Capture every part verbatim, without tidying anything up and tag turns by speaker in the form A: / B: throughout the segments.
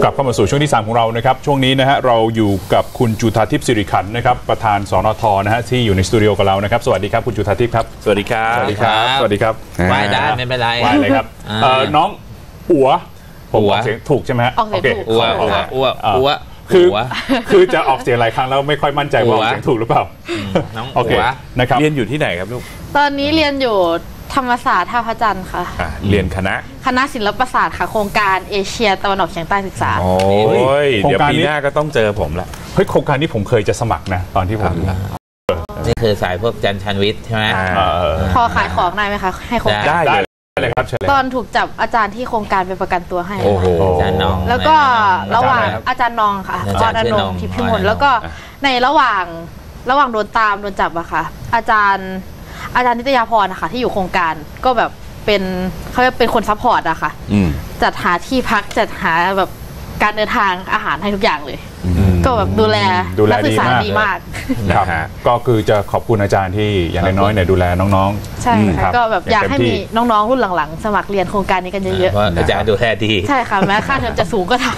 A: กลับเข้ามาสู่ช่วงที่สามของเรานะครับช่วงนี้นะฮะเราอยู่กับคุณจุฑาทิพย์สิริขันธ์นะครับประธานสนท.นะฮะที่อยู่ในสตูดิโอกับเรานะครับสวัสดีครับคุณจุฑาทิพย์ครับ
B: สวัสดีครับ
A: สวัสดีครับสวัสดีครับ
C: ไหว้ได้ไม่เป็นไร
A: ไหว้เลยครับน้องอัวผมออกเสียงถูกใช่ไหมฮะ
D: ออกเสียงถูก
C: อัวอัวอัวอัว
A: คือคือจะออกเสียงหลายครั้งแล้วไม่ค่อยมั่นใจว่าออกเสียงถูกหรือเปล่า
C: น้อง
A: โอเคนะครับ
B: เรียนอยู่ที่ไหนครับลูก
D: ตอนนี้เรียนอยู่ธรรมศาสตร์ท่าพระจันทร์ค่ะ
B: เรียนคณะ
D: คณะศิลปศาสตร์ค่ะโครงการเอเชียตะวันออกเฉียงใต้ศึกษา
B: โอ้ยเดี๋ยวปีหน้าก็ต้องเจอผมละ
A: เฮ้ยโครงการนี้ผมเคยจะสมัครนะตอนที่ผม
C: นี่คือสายพวกจันชันวิทย์ใช่ไหม
D: พอขายของได้ไหมคะให้โครงการ
A: ได้เลยครับ
D: ตอนถูกจับอาจารย์ที่โครงการไปประกันตัวให้
C: โอ้โหอาจารย์น้อง
D: แล้วก็ระหว่างอาจารย์นองค่ะอาจารย์นงทิพย์พิมลแล้วก็ในระหว่างระหว่างโดนตามโดนจับอะค่ะอาจารย์อาจารย์นิตยาพรนะคะที่อยู่โครงการก็แบบเป็นเขาเป็นคนซัพพอร์ตอะค่ะจัดหาที่พักจัดหาแบบการเดินทางอาหารให้ทุกอย่างเลยก็แบบดูแลนักศึกษาดีมาก
A: ครับก็คือจะขอบคุณอาจารย์ที่อย่างน้อยๆเนี่ยดูแลน้องๆ
D: ใช่ค่ะก็แบบอยากให้มีน้องๆรุ่นหลังๆสมัครเรียนโครงการนี้กันเยอะ
C: ๆอาจารย์ดูแลดี
D: ใช่ค่ะแม้ค่าเทอมจะสูงก็ทำ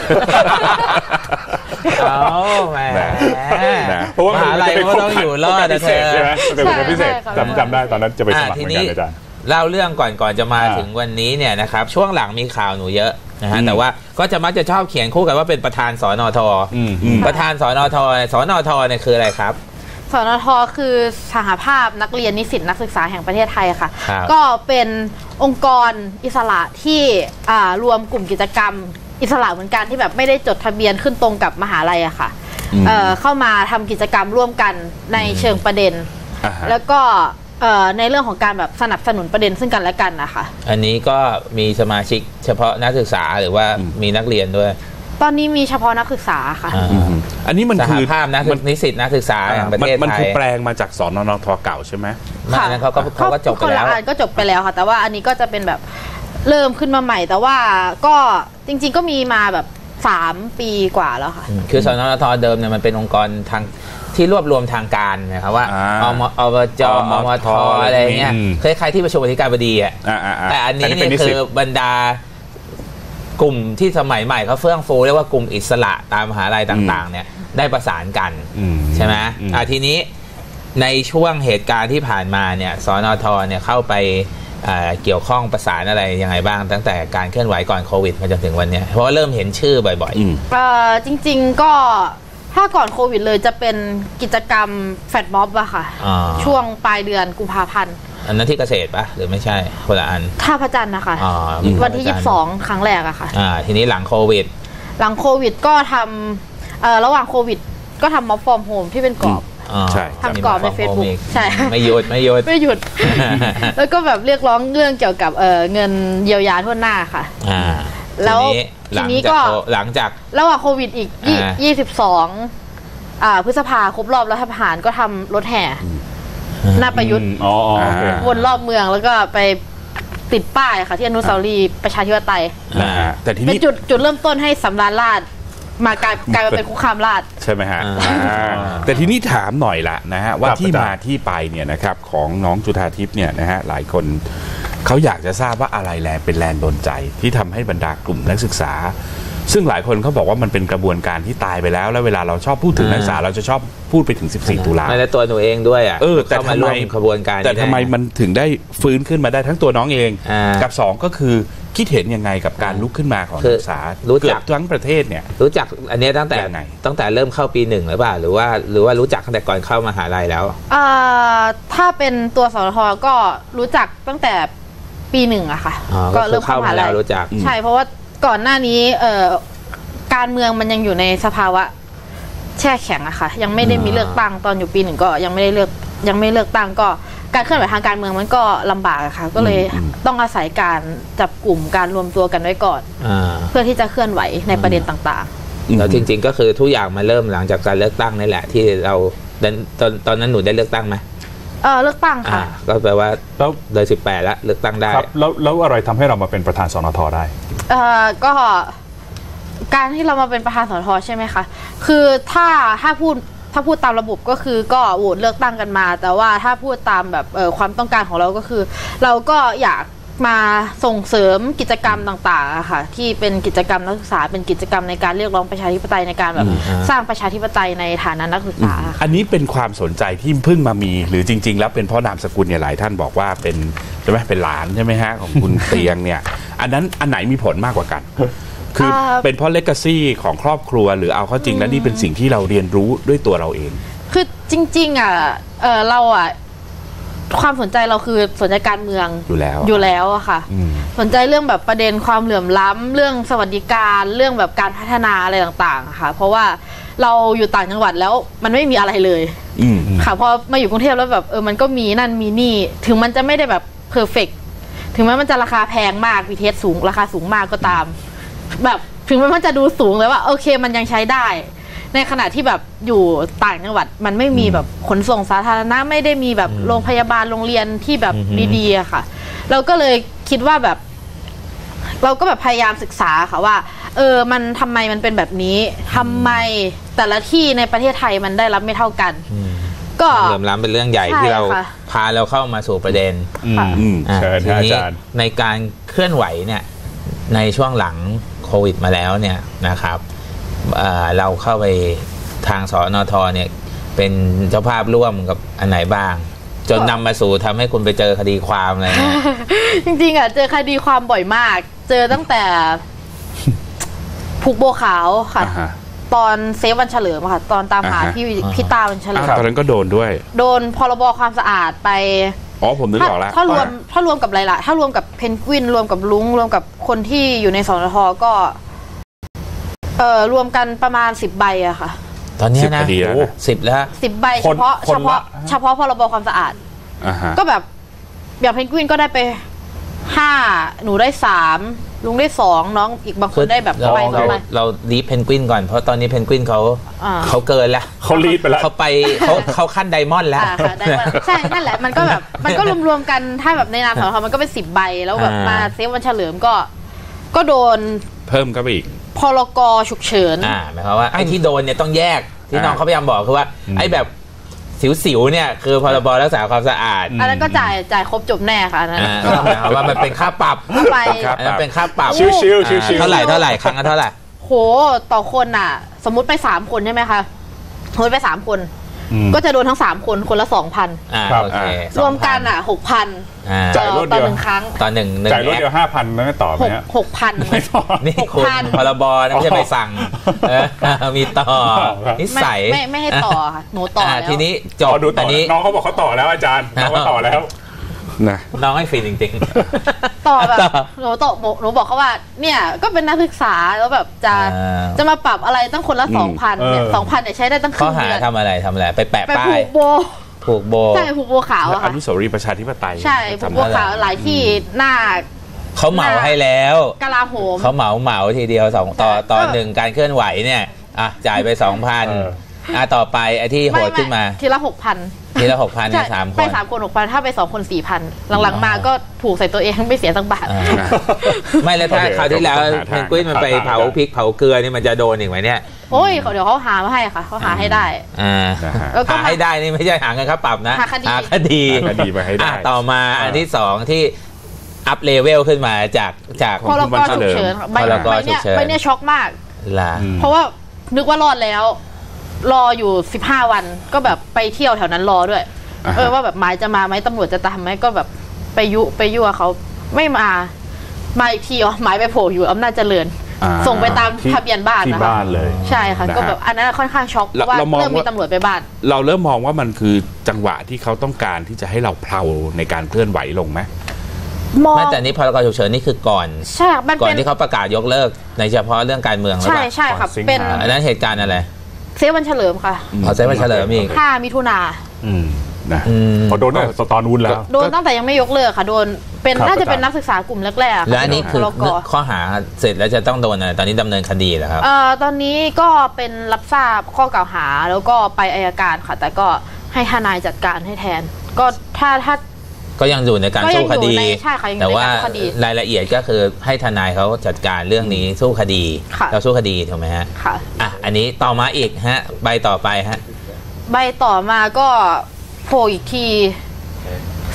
C: เอาแหมเพราะว่ามหาลัยก็ต้องอยู่รอดนะเธอ
A: ใช่ไหมเป็นโครงการพิเศษจำจำได้ตอนนั้นจะไปสมัครเหมือนกันอาจารย์
C: เล่าเรื่องก่อนก่อนจะมาถึงวันนี้เนี่ยนะครับช่วงหลังมีข่าวหนูเยอะนะฮะแต่ว่าก็จะมักจะชอบเขียนคู่กันว่าเป็นประธานสนท.ประธานสนท.สนท.เนี่ยคืออะไรครับ
D: สนท.คือสหภาพนักเรียนนิสิตนักศึกษาแห่งประเทศไทยค่ะก็เป็นองค์กรอิสระที่รวมกลุ่มกิจกรรมอิสระเหมือนกันที่แบบไม่ได้จดทะเบียนขึ้นตรงกับมหาลัยอะค่ะเข้ามาทำกิจกรรมร่วมกันในเชิงประเด็นแล้วก็ในเรื่องของการแบบสนับสนุนประเด็นซึ่งกันและกันนะคะ
C: อันนี้ก็มีสมาชิกเฉพาะนักศึกษาหรือว่ามีนักเรียนด้วย
D: ตอนนี้มีเฉพาะนักศึกษาค่ะ
B: อันนี้มันคือ
C: ภาพนักนิสิตนักศึกษาแห่งประเทศไทย
B: มันคือแปลงมาจากสนท.เก่าใช่ไหม
D: ค่ะ
C: นั้นเขาก็เขาก็จบไปแล้ว
D: ก็จบไปแล้วค่ะแต่ว่าอันนี้ก็จะเป็นแบบเริ่มขึ้นมาใหม่แต่ว่าก็จริงๆก็มีมาแบบสามปีกว่าแล้วค่ะ
C: คือสนท.เดิมเนี่ยมันเป็นองค์กรทางที่รวบรวมทางการนะครับว่าอมจอมทอะไรเงี้ยคล้ายๆที่ประชุมอธิการบดีอ่ะแต่อันนี้เนี่ยคือบรรดากลุ่มที่สมัยใหม่เขาเฟื่องฟูเรียกว่ากลุ่มอิสระตามมหาลัยต่างๆเนี่ยได้ประสานกันใช่ไหมอ่ะทีนี้ในช่วงเหตุการณ์ที่ผ่านมาเนี่ยสนท.เนี่ยเข้าไปเกี่ยวข้องประสานอะไรยังไงบ้างตั้งแต่การเคลื่อนไหวก่อนโควิดมาจนถึงวันนี้เพราะว่าเริ่มเห็นชื่อบ่อย
D: ๆจริงๆก็ถ้าก่อนโควิดเลยจะเป็นกิจกรรมแฟลตม็อบอะค่ะช่วงปลายเดือนกุมภาพันธ์
C: อันนั้นที่เกษตรปะหรือไม่ใช่คนละอัน
D: ท่าพระจันทร์นะคะวันที่ยี่สิบสองครั้งแรกอะค่ะ
C: ทีนี้หลังโควิด
D: หลังโควิดก็ทำระหว่างโควิดก็ทำม็อบฟอร์มโฮมที่เป็นกรอบทำกรอบในเฟซบุ๊กใช่
C: ไม่หยุดไม่หยุด
D: ไม่หยุดแล้วก็แบบเรียกร้องเรื่องเกี่ยวกับเงินเยียวยาทั่วหน้าค่ะ
C: แล้วทีนี้ก็หลังจาก
D: ระหว่างโควิดอีกยี่สิบสองพฤษภาครบรอบรัฐประหารก็ทำรถแห่หน้าประยุทธ์วนรอบเมืองแล้วก็ไปติดป้ายค่ะที่อนุสาวรีย์ประชาธิปไตย
B: แต่ที่
D: นี่เป็นจุดจุดเริ่มต้นให้สำราญราษฎร์มากลายกลายมาเป็นคุกคามราษฎร์
B: ใช่ไหมฮะแต่ที่นี่ถามหน่อยละนะฮะว่าที่มาที่ไปเนี่ยนะครับของน้องจุฑาทิพย์เนี่ยนะฮะหลายคนเขาอยากจะทราบว่าอะไรแรงเป็นแรงดลใจที่ทำให้บรรดากลุ่มนักศึกษาซึ่งหลายคนเขาบอกว่ามันเป็นกระบวนการที่ตายไปแล้วแล้วเวลาเราชอบพูดถึงนักศึกษาเราจะชอบพูดไปถึงสิบสี่ตุลา
C: และตัวหนูเองด้วยอ่ะ
B: เออแต่ทำไม
C: กระบวนการ
B: แต่ทำไมมันถึงได้ฟื้นขึ้นมาได้ทั้งตัวน้องเองกับสองก็คือคิดเห็นยังไงกับการลุกขึ้นมาของนักศึกษา
C: รู้จัก
B: ทั้งประเทศเนี่ย
C: รู้จักอันนี้ตั้งแต่ตั้งแต่เริ่มเข้าปีหนึ่งหรือเปล่าหรือว่าหรือว่ารู้จักตั้งแต่ก่อนเข้ามหาลัยแล้ว
D: ถ้าเป็นตัวสนท.ก็รู้จักตั้งแต่ปีหนึ่งอะค่ะ
C: ก็เริ่มเข้ามหาลัยรู้จัก
D: ใช่เพราะว่าก่อนหน้านี้การเมืองมันยังอยู่ในสภาวะแช่แข็งอะค่ะยังไม่ได้มีเลือกตั้งตอนอยู่ปีหนึ่งก็ยังไม่ได้เลือกยังไม่เลือกตั้งก็การเคลื่อนไหวทางการเมืองมันก็ลำบากอะค่ะก็เลยต้องอาศัยการจับกลุ่มการรวมตัวกันไว้ก่อนเพื่อที่จะเคลื่อนไหวในประเด็นต่าง
C: ๆแล้วจริงๆก็คือทุกอย่างมาเริ่มหลังจากการเลือกตั้งนี่แหละที่เราตอนตอนนั้นหนูได้เลือกตั้งไหม
D: เออเลือกตั้งค่ะ
C: ก็แปลว่าแล้วเลยสิบแปดแล้วเลือกตั้งได้
A: ครับแล้วแล้วอะไรทำให้เรามาเป็นประธานสนท.ได้
D: เออก็การที่เรามาเป็นประธานสนท.ใช่ไหมคะคือถ้าถ้าพูดถ้าพูดตามระบบก็คือก็โหวตเลือกตั้งกันมาแต่ว่าถ้าพูดตามแบบเออความต้องการของเราก็คือเราก็อยากมาส่งเสริมกิจกรรมต่างๆค่ะที่เป็นกิจกรรมนักศึกษาเป็นกิจกรรมในการเรียกร้องประชาธิปไตยในการแบบสร้างประชาธิปไตยในฐานะนักศึกษา
B: อันนี้เป็นความสนใจที่เพิ่งมามีหรือจริงๆแล้วเป็นเพราะนามสกุลเนี่ยหลายท่านบอกว่าเป็นใช่ไหมเป็นหลานใช่ไหมฮะของคุณเตียงเนี่ยอันนั้นอันไหนมีผลมากกว่ากันคือเป็นเพราะเลกาซีของครอบครัวหรือเอาเข้าจริงแล้วนี่เป็นสิ่งที่เราเรียนรู้ด้วยตัวเราเอง
D: คือจริงๆอ่ะเออเราอ่ะความสนใจเราคือสนใจการเมือง
B: อยู่แล้ว
D: อยู่แล้วอะค่ะสนใจเรื่องแบบประเด็นความเหลื่อมล้ำเรื่องสวัสดิการเรื่องแบบการพัฒนาอะไรต่างๆค่ะเพราะว่าเราอยู่ต่างจังหวัดแล้วมันไม่มีอะไรเลยค่ะพอมาอยู่กรุงเทพแล้วแบบเออมันก็มีนั่นมีนี่ถึงมันจะไม่ได้แบบเพอร์เฟกต์ถึงแม้มันจะราคาแพงมากวี ที เอส สูงราคาสูงมากก็ตามแบบถึงแม้มันจะดูสูงเลยว่าโอเคมันยังใช้ได้ในขณะที่แบบอยู่ต่างจังหวัดมันไม่มีแบบขนส่งสาธารณะไม่ได้มีแบบโรงพยาบาลโรงเรียนที่แบบดีๆอะค่ะเราก็เลยคิดว่าแบบเราก็แบบพยายามศึกษาค่ะว่าเออมันทำไมมันเป็นแบบนี้ทำไมแต่ละที่ในประเทศไทยมันได้รับไม่เท่ากัน
C: ก็เหลื่อมล้ำเป็นเรื่องใหญ่ที่เราพาเราเข้ามาสู่ประเด็นทีนี้ในการเคลื่อนไหวเนี่ยในช่วงหลังโควิดมาแล้วเนี่ยนะครับเราเข้าไปทางสนทเนี่ยเป็นเจ้าภาพร่วมกับอันไหนบ้างจนนำมาสู่ทำให้คุณไปเจอคดีความอะไรเนี่ย
D: จริงๆอ่ะเจอคดีความบ่อยมากเจอตั้งแต่ผูกโบขาวค่ะตอนเซฟวันเฉลิมค่ะตอนตามหาพี่พี่ตาวันเฉลิม
B: ตอนนั้นก็โดนด้วย
D: โดนพรบความสะอาดไป
B: อ๋อผมนึกออกแล้ว
D: ถ้ารวมถ้ารวมกับหลายๆถ้ารวมกับเพนกวินรวมกับลุงรวมกับคนที่อยู่ในสนทก็เอ่อรวมกันประมาณสิบใบอะค่ะ
C: ตอนนี้นะสิบแล้ว
D: สิบใบเฉพาะเฉพาะเฉพาะพรบความสะอาดก็แบบอย่างเพนกวินก็ได้ไปห้าหนูได้สามลุงได้สองน้องอีกบางคนได้แบบ
C: ไปเราเรารีบเพนกวินก่อนเพราะตอนนี้เพนกวินเขาเขาเกินแล้ว
A: เขารีบไปแล้ว
C: เขาไปเขาเขาขั้นไดมอนด์แล้ว
D: ใช่นั่นแหละมันก็แบบมันก็รวมๆกันถ้าแบบในนามสนทมันก็เป็นสิบใบแล้วแบบมาเซฟวันเฉลิมก็ก็โดน
B: เพิ่มเข้าไปอีก
D: พรกฉุกเฉิน
C: อ่าหมายความว่าไอ้ที่โดนเนี่ยต้องแยกที่น้องเขาพยายามบอกคือว่าไอ้แบบสิวๆเนี่ยคือพรบรักษาความสะอาด
D: อันนั้นก็จ่ายจ่ายครบจบแน่ค่ะอันนั้น
C: ว่ามันเป็นค่าปรับ
D: ไป
C: มันเป็นค่าปรับ
A: ชิวๆ
C: เท่าไหร่เท่าไหร่ครั้งละเท่าไหร่
D: โหต่อคนอ่ะสมมุติไปสามคนใช่ไหมคะสมมติไปสามคนก็จะโดนทั้งสามคนคนละสองพันรวมกันอ่ะหกพัน
A: จ่ายรถเดียว
D: หนึ่งครั้ง
C: ต่อหนึ่ง
A: จ่ายรถเดียวห้าพันไม่ต่อไหมฮะ
D: หกพัน
C: นี่คุณพรบนะไม่ใช่ไปสั่งมีต่อนิสัย
D: ไม่ไม่ให้ต่อค่ะหนูต่อแล้ว
C: ทีนี้จบ
A: อันนี้น้องเขาบอกเขาต่อแล้วอาจารย์น้องเขาต่อแล้ว
C: นะน้องให้ฟรีจริง
D: ๆต่อแบบหนูต่อหนูบอกเขาว่าเนี่ยก็เป็นนักศึกษาแล้วแบบจะจะมาปรับอะไรตั้งคนละสองพันเนี่ยสองพันเนี่ยใช้ได้ตั้งครึ่งเดือน
C: ทำอะไรทำอะไรไปแปะป้าย
D: ผูกโบ
C: ผูกโบ
D: ใช่ผูกโบขาว
B: อนุสาวรีย์ประชาธิปไตย
D: ใช่ผูกโบขาวหลายที่หน้า
C: เขาเหมาให้แล้ว
D: กลาโหม
C: เขาเหมาเหมาทีเดียวสองต่อต่อหนึ่งการเคลื่อนไหวเนี่ยอ่ะจ่ายไปสองพันอ่ะต่อไปไอ้ที่โหดขึ้นมา
D: ทีละหกพัน
C: ทีละหกพันเนี่ยสามคน
D: ไปสามคนหกพันถ้าไปสองคนสี่พันหลังๆมาก็ผูกใส่ตัวเองไม่เสียสักบาท
C: ไม่แล้วถ้าคราวที่แล้วเพนกวินมันไปเผาพริกเผาเกลือนี่มันจะโดนอีกไหมเนี่ย
D: โอ้ยเดี๋ยวเขาหามาให้ค่ะเขาหาให้ได้
C: อ่าหาให้ได้นี่ไม่ใช่หาเงินค่าปรับนะ
D: หาคดี
C: หาคดี
B: คดีมาให้ได้
C: ต่อมาอันที่สองที่อัพเลเวลขึ้นมาจากจาก
D: พรกฉุกเฉินใบเนี่ยใบเนี่ยช็อกมากเพราะว่านึกว่ารอดแล้วรออยู่สิบห้าวันก็แบบไปเที่ยวแถวนั้นรอด้วยเออว่าแบบหมายจะมาไหมตำรวจจะตามไหมก็แบบไปยุไปยั่วเขาไม่มามาอีกทีอ๋อหมายไปโผล่อยู่อำนาจเจริญส่งไปตามทะเบียนบ้าน
B: ที่บ้านเลย
D: ใช่ค่ะก็แบบอันนั้นค่อนข้างช็อกว่าเริ่มมีตำรวจไปบ้าน
B: เราเริ่มมองว่ามันคือจังหวะที่เขาต้องการที่จะให้เราเพลาในการเคลื่อนไหวลงไหม
C: ไม่แต่นี้พรกฉุกเฉินนี่คือก่อน
D: ใช่
C: ก่อนที่เขาประกาศยกเลิกในเฉพาะเรื่องการเมือง
D: ใช่ใช่ค่ะเป็น
C: อันนั้นเหตุการณ์อะไร
D: เซฟวันเฉลิมค่ะ
C: อ๋อเซฟวันเฉลิมอีก
D: ห้ามิถุนา
A: นะพอโดนตั้งแต่ตอนนู้นแล้ว
D: โดนตั้งแต่ยังไม่ยกเลิกค่ะโดนเป็นน่าจะเป็นนักศึกษากลุ่มแรกๆ
C: และอันนี้คือข้อหาเสร็จแล้วจะต้องโดนอะไรตอนนี้ดำเนินคดีแล้วครับ
D: เอ่อตอนนี้ก็เป็นรับทราบข้อกล่าวหาแล้วก็ไปอัยการค่ะแต่ก็ให้ทนายจัดการให้แทนก็ถ้าถ้า
C: ก็ยังอยู่ในการสู้คดีแต่ว่ารายละเอียดก็คือให้ทนายเขาจัดการเรื่องนี้สู้คดีเราสู้คดีถูกไหมฮะ
D: ค่ะ
C: อ่ะอันนี้ต่อมาอีกฮะใบต่อไปฮะ
D: ใบต่อมาก็โผล่อีกที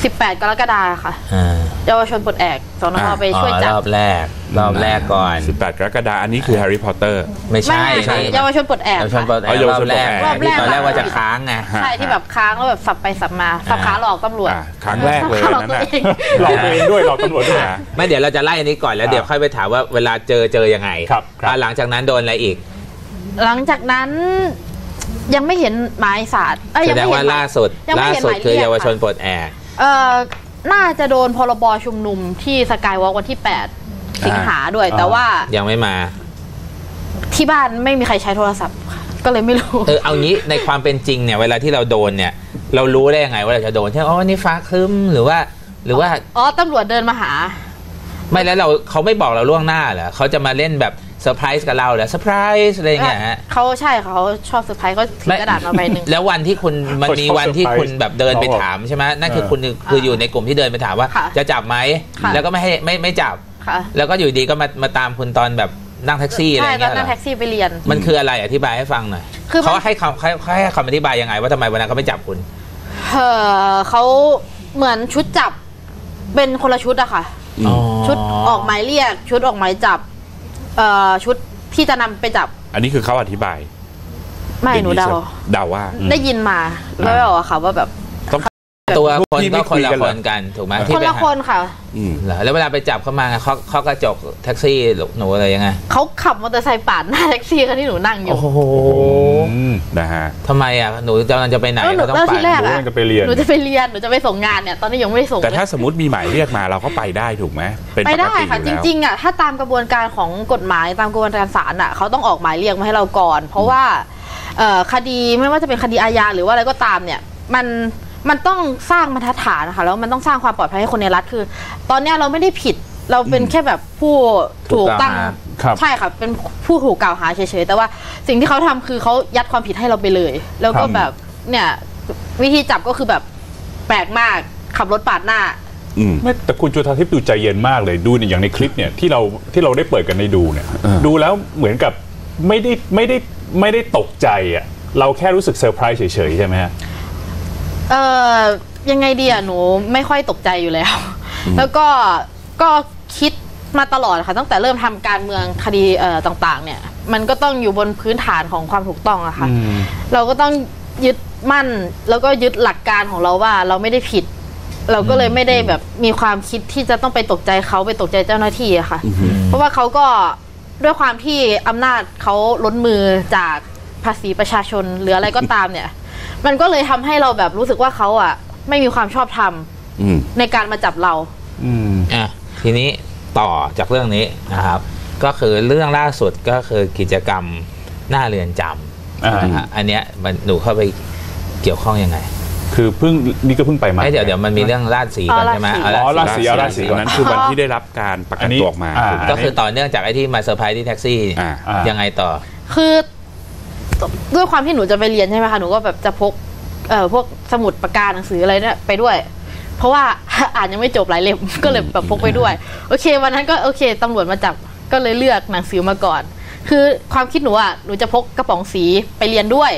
D: สิบแปดกรกฎาคมค่ะเยาวชนปลดแอกสนช.ไปช่วยจับ
C: รอบแรกรอบแรกก่อน
B: สิบแปดกรกฎาคมอันนี้คือแฮร์รี่พอตเตอร์
C: ไม่ใช่
D: เยาวชนปลดแอก
C: เยาวชนปลดแอกรอบแรกรอบแรกตอนแรกว่าจะค้างไง
D: ใช่ที่แบบค้างแล้วแบบสับไปสับมาสับขาหลอกตำรวจ
B: ครั้งแรกเลยนั่นแหละ
A: หลอกเองด้วยหลอกตำรวจด้วย
C: ไม่เดี๋ยวเราจะไล่อันนี้ก่อนแล้วเดี๋ยวค่อยไปถามว่าเวลาเจอเจอยังไง
A: ครับ
C: หลังจากนั้นโดนอะไรอีก
D: หลังจากนั้นยังไม่เห็นหมายสาร
C: แสดงว่าล่าสุดล่าสุดคือเยาวชนปลดแอก
D: เอ่อน่าจะโดนพรบชุมนุมที่สกายวอล์กวันที่แปดสิงหาด้วยแต่ว่า
C: ยังไม่มา
D: ที่บ้านไม่มีใครใช้โทรศัพท์ก็เลยไม่รู้
C: เออเอางี้ในความเป็นจริงเนี่ยเวลาที่เราโดนเนี่ยเรารู้ได้ยังไงว่าเราจะโดนใช่ไหมอ๋อนี่ฟ้าครึ้มหรือว่าหรือว่า
D: อ๋อตำรวจเดินมาหา
C: ไม่แล้วเราเขาไม่บอกเราล่วงหน้าเหรอเขาจะมาเล่นแบบเซอร์ไพรส์กับเราเหรอเซอร์ไพรส์อะไรเงี้ยฮะ
D: เขาใช่เขาชอบเซอร์ไพรส์ก็ถือกระดาษมาใบหนึ่ง
C: แล้ววันที่คุณมันมีวันที่คุณแบบเดินไปถามใช่ไหมนั่นคือคุณคืออยู่ในกลุ่มที่เดินไปถามว่าจะจับไหมแล้วก็ไม่ให้ไม่ไม่จับแล้วก็อยู่ดีก็มามาตามคุณตอนแบบนั่งแท็กซี่อะไรเงี้ย
D: ใช่ตอนนั่งแท็กซี่ไปเรียน
C: มันคืออะไรอธิบายให้ฟังหน่อยเขาให้คำเขาให้คำอธิบายยังไงว่าทำไมวันนั้นเขาไม่จับคุณ
D: เออเขาเหมือนชุดจับเป็นคนละชุดอะค่ะชุดออกหมายเรียกชุดออกหมายจับเอ่อชุดที่จะนำไปจับ
B: อันนี้คือเขาอธิบาย
D: ไม่หนูเดา
B: เดาว่า
D: ได้ยินมาแล้วบอกว่าค่ะว่าแบบ
C: ตัวคนก็คนละคนกันถูกไหม
D: คนละคนค่ะ
C: แล้วเวลาไปจับเข้ามาเขาเขากระจกแท็กซี่หนูอะไรยังไง
D: เขาขับมอเตอร์ไซค์ปาดหน้าแท็กซี่คันที่หนูนั่งอยู่
C: โอ้โห
B: นะฮะ
C: ทำไมอ่ะหนูกำลังจะไปไหน
D: ก็ต้องไปหนู
A: จะไปเรียน
D: หนูจะไปเรียนหนูจะไปส่งงานเนี่ยตอนนี้ยังไม่ส่ง
B: แต่ถ้าสมมติมีหมายเรียกมาเราก็ไปได้ถูกไหม
D: ไปได้ค่ะจริงๆอ่ะถ้าตามกระบวนการของกฎหมายตามกระบวนการศาลอ่ะเขาต้องออกหมายเรียกมาให้เราก่อนเพราะว่าคดีไม่ว่าจะเป็นคดีอาญาหรือว่าอะไรก็ตามเนี่ยมันมันต้องสร้างบรรทัดฐานนะคะแล้วมันต้องสร้างความปลอดภัยให้คนในรัฐคือตอนนี้เราไม่ได้ผิดเราเป็นแค่แบบผู้ถูกตั้งใช่ค่ะเป็นผู้ถูกกล่าวหาเฉยๆแต่ว่าสิ่งที่เขาทำคือเขายัดความผิดให้เราไปเลยแล้วก็แบบเนี่ยวิธีจับก็คือแบบแปลกมากขับรถปาดหน้า
A: ไม่แต่คุณจุฑาทิพย์ดูใจเย็นมากเลยดูอย่างในคลิปเนี่ยที่เราที่เราได้เปิดกันในดูเนี่ยดูแล้วเหมือนกับไม่ได้ไม่ได้ไม่ได้ตกใจอ่ะเราแค่รู้สึกเซอร์ไพรส์เฉยๆใช่ไหมฮะ
D: เอ่อยังไงดีอ่ะหนูไม่ค่อยตกใจอยู่แล้วแล้วก็ก็คิดมาตลอดค่ะตั้งแต่เริ่มทำการเมืองคดีเอ่อต่างๆเนี่ยมันก็ต้องอยู่บนพื้นฐานของความถูกต้องอะค่ะเราก็ต้องยึดมั่นแล้วก็ยึดหลักการของเราว่าเราไม่ได้ผิดเราก็เลยไม่ได้แบบมีความคิดที่จะต้องไปตกใจเขาไปตกใจเจ้าหน้าที่อะค่ะเพราะว่าเขาก็ด้วยความที่อำนาจเขาล้นมือจากภาษีประชาชนหรืออะไรก็ตามเนี่ยมันก็เลยทำให้เราแบบรู้สึกว่าเขาอ่ะไม่มีความชอบธรรมในการมาจับเรา
C: อ่ะทีนี้ต่อจากเรื่องนี้นะครับก็คือเรื่องล่าสุดก็คือกิจกรรมหน้าเรือนจำนะฮะอันเนี้ยมันหนูเข้าไปเกี่ยวข้องยังไง
A: คือเพิ่งนี่ก็เพิ่งไปมา
C: เดี๋ยวเดี๋ยวมันมีเรื่องราชสีกันใช่ไหม
A: อ๋อราชสีราชสี
B: นั้นคือวันที่ได้รับการประกันตัวออกมา
C: ก็คือต่อเนื่องจากไอ้ที่มาเซอร์ไพรส์ที่แท็กซี่ยังไงต่อ
D: คือด้วยความที่หนูจะไปเรียนใช่ไหมคะหนูก็แบบจะพกเอ่อพวกสมุดปากกาหนังสืออะไรเนี่ยไปด้วยเพราะว่าอ่านยังไม่จบหลายเล่มก็เลยแบบพกไปด้วยโอเควันนั้นก็โอเคตำรวจมาจับก็เลยเลือกหนังสือมาก่อนคือความคิดหนูอ่ะหนูจะพกกระป๋องสีไปเรียนด้วย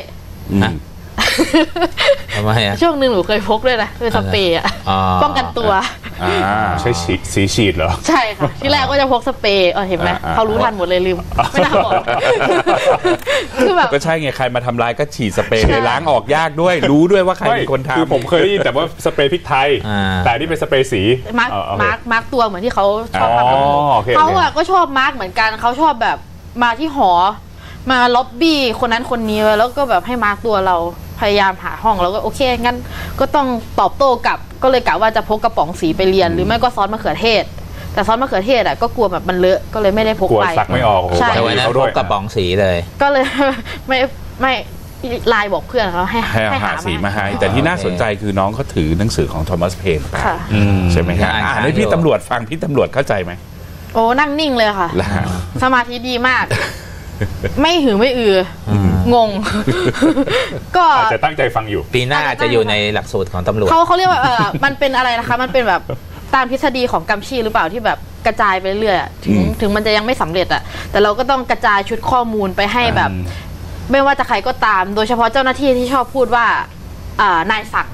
C: ทำไมอ่ะ
D: ช่วงหนึ่งหนูเคยพกด้วยนะคือสเปรย์อ่ะป้องกันตัว
A: ใช้สีฉีดเหรอ
D: ใช่ค่ะที่แรกก็จะพกสเปรย์เออเห็นไหมเขารู้ทันหมดเลยลืมไม่น่าบอก
B: คือแบบก็ใช่ไงใครมาทำร้ายก็ฉีดสเปรย์ล้างออกยากด้วยรู้ด้วยว่าใครเป็นคนทำ
A: คือผมเคยได้ยินแต่ว่าสเปรย์พริกไทยแต่นี่เป็นสเปรย์สี
D: มาร์กมาร์กมาร์กตัวเหมือนที่เขาชอบทำเขาอ่ะก็ชอบมาร์กเหมือนกันเขาชอบแบบมาที่หอมาล็อบบี้คนนั้นคนนี้แล้วก็แบบให้มาร์กตัวเราพยายามหาห้องแล้วก็โอเคงั้นก็ต้องตอบโต้กลับก็เลยกะว่าจะพกกระป๋องสีไปเรียนหรือไม่ก็ซอสมะเขือเทศแต่ซอสมะเขือเทศอ่ะก็กลัวแบบมันเลอะก็เลยไม่ได้พกไป
A: กลัวซักไม่ออก
C: ใช่วันนั้นพกกระป๋องสีเลย
D: ก็เลยไม่ไม่ไลน์บอกเพื่อนเขาให้
B: ให้หาสีมาให้แต่ที่น่าสนใจคือน้องเขาถือหนังสือของโทมัสเพนไปใช่ไหมครับอ่านให้พี่ตำรวจฟังพี่ตำรวจเข้าใจไหม
D: โอ้นั่งนิ่งเลยค่ะสมาธิดีมากไม่หือไม่อืองง
A: ก็จะตั้งใจฟังอยู่
C: ปีหน้าจะอยู่ในหลักสูตรของตำรวจ
D: เขาเขาเรียกว่าเออมันเป็นอะไรนะคะมันเป็นแบบตามทฤษฎีของกัมชีหรือเปล่าที่แบบกระจายไปเรื่อยถึงถึงมันจะยังไม่สำเร็จอะแต่เราก็ต้องกระจายชุดข้อมูลไปให้แบบไม่ว่าจะใครก็ตามโดยเฉพาะเจ้าหน้าที่ที่ชอบพูดว่านายสั่ง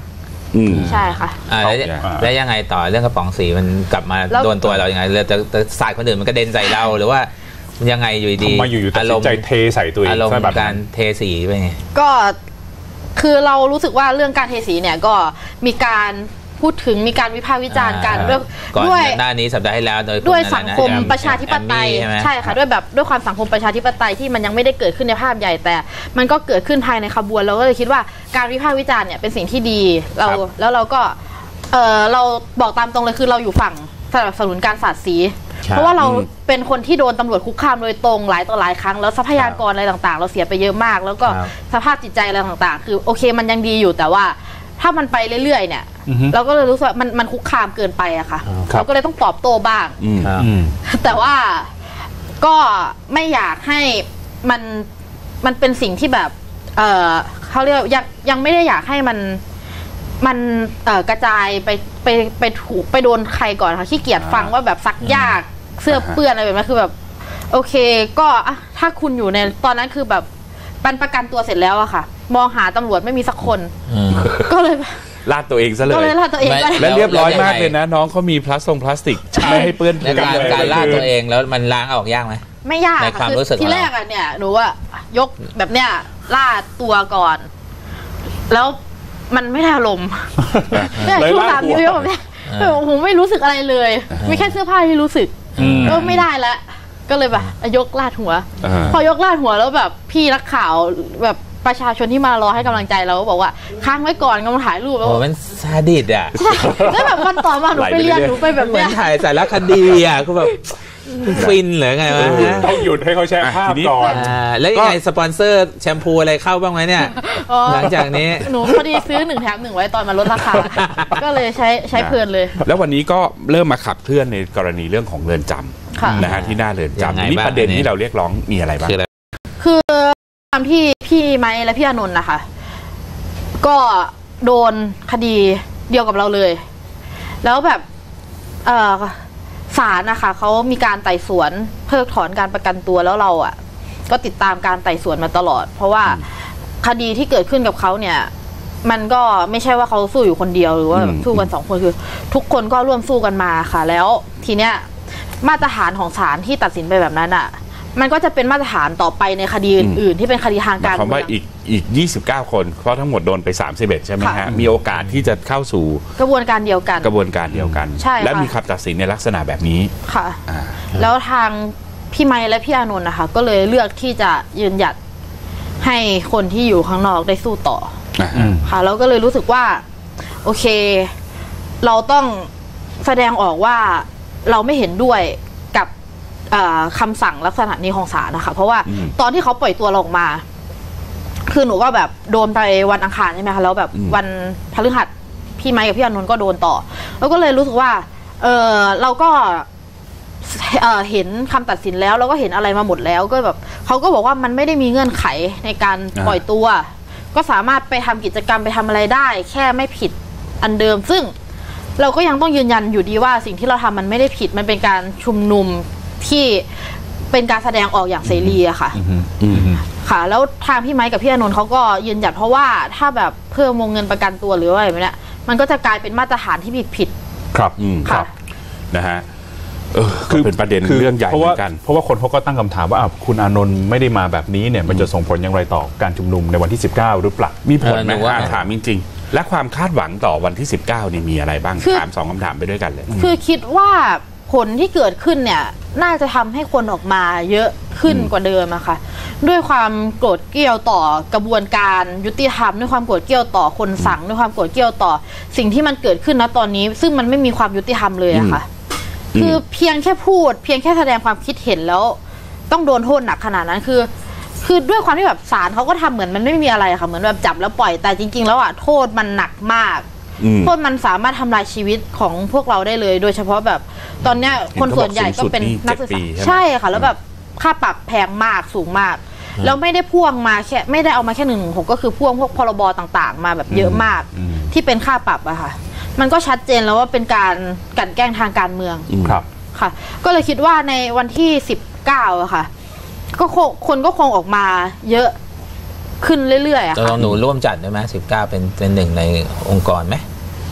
D: ใช่ค่ะ
C: แล้วยังไงต่อเรื่องกระป๋องสีมันกลับมาโดนตัวเราอย่างไงเราจะสาดคนอื่นมันกระเด็นใส่เราหรือว่ายังไงอยู่ดี
A: มาอยู่ๆตัดสินใจเทใส่ตัวเอง
C: อารมณ์การเทสีไปไง
D: ก็คือเรารู้สึกว่าเรื่องการเทสีเนี่ยก็มีการพูดถึงมีการวิพากษ์วิจารณ์กันด้วย
C: ด้วยหน้านี้สัปดาห์ที่แล้วโดย
D: ด้วยสังคมประชาธิปไตยใช่ค่ะด้วยแบบด้วยความสังคมประชาธิปไตยที่มันยังไม่ได้เกิดขึ้นในภาพใหญ่แต่มันก็เกิดขึ้นภายในขบวนเราก็เลยคิดว่าการวิพากษ์วิจารณ์เนี่ยเป็นสิ่งที่ดีเราแล้วเราก็เออเราบอกตามตรงเลยคือเราอยู่ฝั่งสนับสนุนการสาดสีเพราะว่าเราเป็นคนที่โดนตำรวจคุกคามโดยตรงหลายต่อหลายครั้งแล้วทรัพยากรอะไรต่างๆเราเสียไปเยอะมากแล้วก็สภาพจิตใจอะไรต่างๆคือโอเคมันยังดีอยู่แต่ว่าถ้ามันไปเรื่อยๆเนี่ยเราก็เลยรู้สึกว่ามันมันคุกคามเกินไปอะค่ะเราก็เลยต้องตอบโต้บ้างแต่ว่าก็ไม่อยากให้มันมันเป็นสิ่งที่แบบเออเขาเรียกยังยังไม่ได้อยากให้มันมันเอ่อกระจายไปไปไปถูกไปโดนใครก่อนค่ะขี้เกียจฟังว่าแบบซักยากเสื้อเปื้อนอะไรแบบนั้นคือแบบโอเคก็ถ้าคุณอยู่ในตอนนั้นคือแบบปันประกันตัวเสร็จแล้วอะค่ะมองหาตำรวจไม่มีสักคนก็เลย
B: ลาดตัวเองซะเลย
D: ก็เลยลาดตัวเอง
B: แล้วเรียบร้อยมากเลยนะน้องเขามีพลาสติกพลาสติกไม่ให้เปื้อน
C: การการลาดตัวเองแล้วมันล้างออกยากไหม
D: ไม่ยากค่ะคือที่แรกอะเนี่ยหนูว่ายกแบบเนี้ยลาดตัวก่อนแล้วมันไม่ได้อารมณ์เนี่ยช่วงสามนิ้วยกแบบนี้ผมไม่รู้สึกอะไรเลยไม่แค่เสื้อผ้าที่รู้สึกก็ไม่ได้แล้วก็เลยแบบยกลาดหัวพอยกลาดหัวแล้วแบบพี่นักข่าวแบบประชาชนที่มารอให้กำลังใจเราก็บอกว่าค้างไว้ก่อนกำลังถ่ายรูปแล้ว
C: โอ้มันซาดิสอ่ะ
D: แล้วแบบวันต่อมาหนูไปเรียนหนูไปแบบ
C: เหมือนถ่ายสารคดีอ่ะคือแบบฟินเหรอไงวะ
A: ต้องหยุดให้เขาแชร์ภาพก่อน
C: แล้วยังไงสปอนเซอร์แชมพูอะไรเข้าบ้างไหมเนี่ยหลังจากนี้
D: หนูพอดีซื้อหนึ่งแถมหนึ่งไว้ตอนมาลดราคาก็เลยใช้ใช้เพลินเลย
B: แล้ววันนี้ก็เริ่มมาขับเคลื่อนในกรณีเรื่องของเรือนจำนะฮะที่หน้าเรือนจำนี่ประเด็นที่เราเรียกร้องมีอะไรบ้าง
D: คือตามที่พี่ไม้และพี่อานนท์นะคะก็โดนคดีเดียวกับเราเลยแล้วแบบเออศาลนะคะเขามีการไต่สวนเพิกถอนการประกันตัวแล้วเราอ่ะก็ติดตามการไต่สวนมาตลอดเพราะว่าคดีที่เกิดขึ้นกับเขาเนี่ยมันก็ไม่ใช่ว่าเขาสู้อยู่คนเดียวหรือว่าสู้กันสองคนคือทุกคนก็ร่วมสู้กันมาค่ะแล้วทีเนี้ยมาตรฐานของศาลที่ตัดสินไปแบบนั้นอ่ะมันก็จะเป็นมาตรฐานต่อไปในคดีอื่นๆที่เป็นคดีทางการเมือง
B: คำว่าอีกอีกยี่สิบเก้าคนเพราะทั้งหมดโดนไปสามสิบเอ็ดใช่ไหมฮะมีโอกาสที่จะเข้าสู่
D: กระบวนการเดียวกัน
B: กระบวนการเดียวกัน
D: ใช่
B: และมีคำตัดสินในลักษณะแบบนี้
D: ค่ะแล้วทางพี่ไมค์และพี่อานนท์นะคะก็เลยเลือกที่จะยืนหยัดให้คนที่อยู่ข้างนอกได้สู้ต่อค่ะแล้วก็เลยรู้สึกว่าโอเคเราต้องแสดงออกว่าเราไม่เห็นด้วยกับคำสั่งลักษณะนี้ของศาลนะคะเพราะว่าตอนที่เขาปล่อยตัวเราออกมาคือหนูก็แบบโดนไปวันอังคารใช่ไหมคะแล้วแบบวันพฤหัสพี่ไมค์กับพี่อานนท์ก็โดนต่อแล้วก็เลยรู้สึกว่าเออเราก็เอ่อเห็นคำตัดสินแล้วเราก็เห็นอะไรมาหมดแล้วก็แบบเขาก็บอกว่ามันไม่ได้มีเงื่อนไขในการปล่อยตัวก็สามารถไปทำกิจกรรมไปทำอะไรได้แค่ไม่ผิดอันเดิมซึ่งเราก็ยังต้องยืนยันอยู่ดีว่าสิ่งที่เราทำมันไม่ได้ผิดมันเป็นการชุมนุมที่เป็นการแสดงออกอย่างเสรีอะค่ะค่ะแล้วทางพี่ไมค์กับพี่อานนท์เขาก็ยืนหยัดเพราะว่าถ้าแบบเพิ่มวงเงินประกันตัวหรือว่าอะไรแบบนี้มันก็จะกลายเป็นมาตรฐานที่ผิดผิด
B: ครับครับนะฮะเออคือเป็นประเด็นเรื่องใหญ่เหมือนกัน
A: เพราะว่าคนเขาก็ตั้งคำถามว่าคุณอานนท์ไม่ได้มาแบบนี้เนี่ยมันจะส่งผลอย่างไรต่อการชุมนุมในวันที่สิบเก้าหรือเปล่า
B: มีผลไหมว่าถามจริงๆและความคาดหวังต่อวันที่สิบเก้านี่มีอะไรบ้างถามสองคำถามไปด้วยกันเลย
D: คือคิดว่าผลที่เกิดขึ้นเนี่ยน่าจะทำให้คนออกมาเยอะขึ้นกว่าเดิมอะค่ะด้วยความโกรธเกรี้ยวต่อกระบวนการยุติธรรมด้วยความโกรธเกรี้ยวต่อคนสั่งด้วยความโกรธเกรี้ยวต่อสิ่งที่มันเกิดขึ้นณตอนนี้ซึ่งมันไม่มีความยุติธรรมเลยอะค่ะคือเพียงแค่พูดเพียงแค่แสดงความคิดเห็นแล้วต้องโดนโทษหนักขนาดนั้นคือคือด้วยความที่แบบศาลเขาก็ทำเหมือนมันไม่มีอะไรค่ะเหมือนแบบจับแล้วปล่อยแต่จริงๆแล้วอะโทษมันหนักมากโทษมันสามารถทำลายชีวิตของพวกเราได้เลยโดยเฉพาะแบบตอนเนี้ยคนส่วนใหญ่ก็เป็นนักศึกษาใช่ค่ะแล้วแบบค่าปรับแพงมากสูงมากแล้วไม่ได้พ่วงมาแค่ไม่ได้เอามาแค่หนึ่งหกก็คือพ่วงพวกพรบต่างๆมาแบบเยอะมากที่เป็นค่าปรับอะค่ะมันก็ชัดเจนแล้วว่าเป็นการกลั่นแกล้งทางการเมือง
A: ครับ
D: ค่ะก็เลยคิดว่าในวันที่สิบเก้าอะค่ะก็คนก็คงออกมาเยอะขึ้นเรื่อยๆอะค่ะ
C: เราหนูร่วมจัดได้ไหมสิบเก้าเป็นเป็นหนึ่งในองค์กรไหม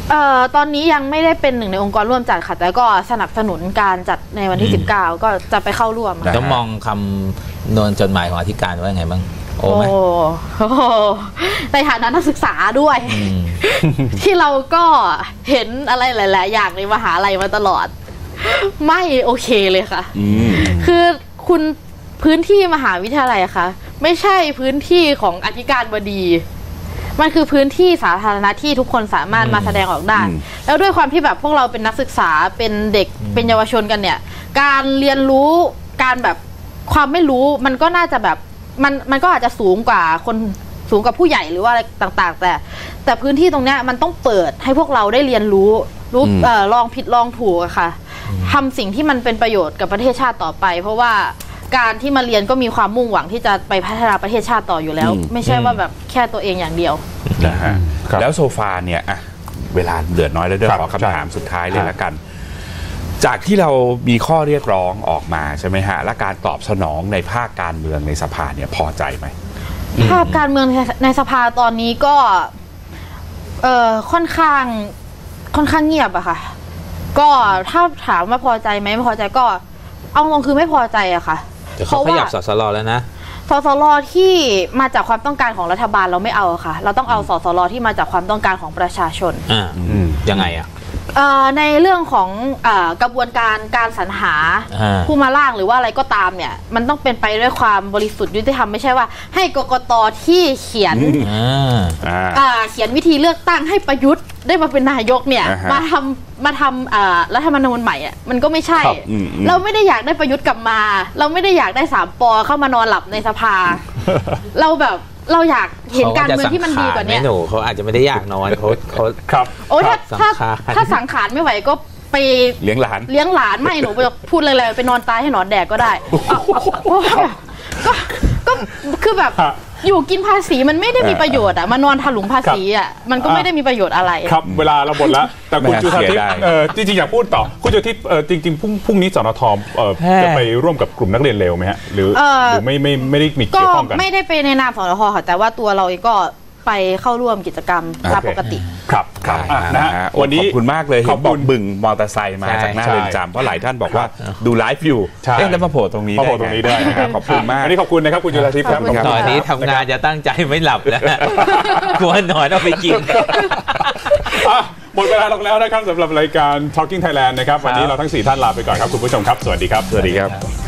D: เอ่อตอนนี้ยังไม่ได้เป็นหนึ่งในองค์กรร่วมจัดค่ะแต่ก็สนับสนุนการจัดในวันที่สิบเก้าก็จะไปเข้าร่วม
C: ต้องมองคำนวลจดหมายของอธิการว่าไงบ้างโอ้ไหม
D: ในฐานะนักศึกษาด้วย ที่เราก็เห็นอะไรหลายๆอย่างในมหาลัยมาตลอดไม่โอเคเลยค่ะคือคุณพื้นที่มหาวิทยาลัยค่ะไม่ใช่พื้นที่ของอธิการบดีมันคือพื้นที่สาธารณะที่ทุกคนสามารถมาแสดงออกได้แล้วด้วยความที่แบบพวกเราเป็นนักศึกษาเป็นเด็กเป็นเยาวชนกันเนี่ยการเรียนรู้การแบบความไม่รู้มันก็น่าจะแบบมันมันก็อาจจะสูงกว่าคนสูงกว่าผู้ใหญ่หรือว่าอะไรต่างๆแต่แต่พื้นที่ตรงเนี้ยมันต้องเปิดให้พวกเราได้เรียนรู้รู้เอ่อลองผิดลองถูกอะค่ะทำสิ่งที่มันเป็นประโยชน์กับประเทศชาติต่อไปเพราะว่าการที่มาเรียนก็มีความมุ่งหวังที่จะไปพัฒนาประเทศชาติต่ออยู่แล้วไม่ใช่ว่าแบบแค่ตัวเองอย่างเดียว
B: นะฮะแล้วโซฟาเนี่ยอะเวลาเหลือน้อยแล้วเดี๋ยวขอคำถามสุดท้ายเลยละกันจากที่เรามีข้อเรียกร้องออกมาใช่ไหมฮะและการตอบสนองในภาคการเมืองในสภาเนี่ยพอใจไหม
D: ภาคการเมืองในสภาตอนนี้ก็เอ่อค่อนข้างค่อนข้างเงียบอะค่ะก็ถ้าถามว่าพอใจไหมไม่พอใจก็เอาตรงคือไม่พอใจอะค่ะ
C: เพราะว่าขยับสสรแล้วนะ
D: สสรที่มาจากความต้องการของรัฐบาลเราไม่เอาค่ะเราต้องเอาสสรที่มาจากความต้องการของประชาชน
C: อ่ายังไงอะ
D: ในเรื่องของกระบวนการการสรรหาผู้มาล่างหรือว่าอะไรก็ตามเนี่ยมันต้องเป็นไปด้วยความบริสุทธิ์ยุติธรรมไม่ใช่ว่าให้กกต.ที่เขียนเขียนวิธีเลือกตั้งให้ประยุทธ์ได้มาเป็นนายกเนี่ยมาทำมาทำรัฐธรรมนูญใหม่อ่ะมันก็ไม่ใช่เราไม่ได้อยากได้ประยุทธ์กลับมาเราไม่ได้อยากได้สามปอเข้ามานอนหลับในสภาเราแบบเราอยากเห็นการเมืองที่มันดีกว่านี้
C: หนูเขาอาจจะไม่ได้อยากนอนเขาเขา
A: ครับ
D: โอ้ถ้าถ้าถ้าสังขารไม่ไหวก็ไป
B: เลี้ยงหลาน
D: เลี้ยงหลานไม่หนูไปพูดเลยๆไปนอนตายให้หนอนแดกก็ได้ก็ก็คือแบบอยู่กินภาษีมันไม่ได้มีประโยชน์อ่ะมานอนถลุงภาษีอ่ะมันก็ไม่ได้มีประโยชน์อะไร
A: ครับเวลาเราหมดแล้วแต่คุณจุฑาทิพย์จริงๆอยากพูดต่อคุณจุฑาทิพย์จริงๆพรุ่งพรุ่งนี้สนทจะไปร่วมกับกลุ่มนักเรียนเลวไหมฮะหรือหรือไม่ไม่ไม่ได้มีเกี่ยวข้องกัน
D: ไม่ได้ไปในนามสนทค่ะแต่ว่าตัวเราเองก็ไปเข้าร่วมกิจกรรมตามปกติ
A: ครับครับนะฮะ
B: วันนี้ขอบคุณมากเลยเห็นบอกบึงมอเตอร์ไซค์มาจากหน้าเรือนจำเพราะหลายท่านบอกว่าดูไลฟ์อยู่เอ๊ะแล้วมาโผล่ตรงนี้
A: มาโผล่ตรงนี้ได้
B: ขอบคุณมาก
A: วันนี้ขอบคุณนะครับคุณจุฬาทิพย์ครับ
C: ตอนนี้ทำงานจะตั้งใจไม่หลับแล้วกลัวนอนเอาไปกิน
A: หมดเวลาลงแล้วนะครับสำหรับรายการ Talking Thailand นะครับวันนี้เราทั้งสี่ท่านลาไปก่อนครับคุณผู้ชมครับสวัสดีครับ
B: สวัสดีครับ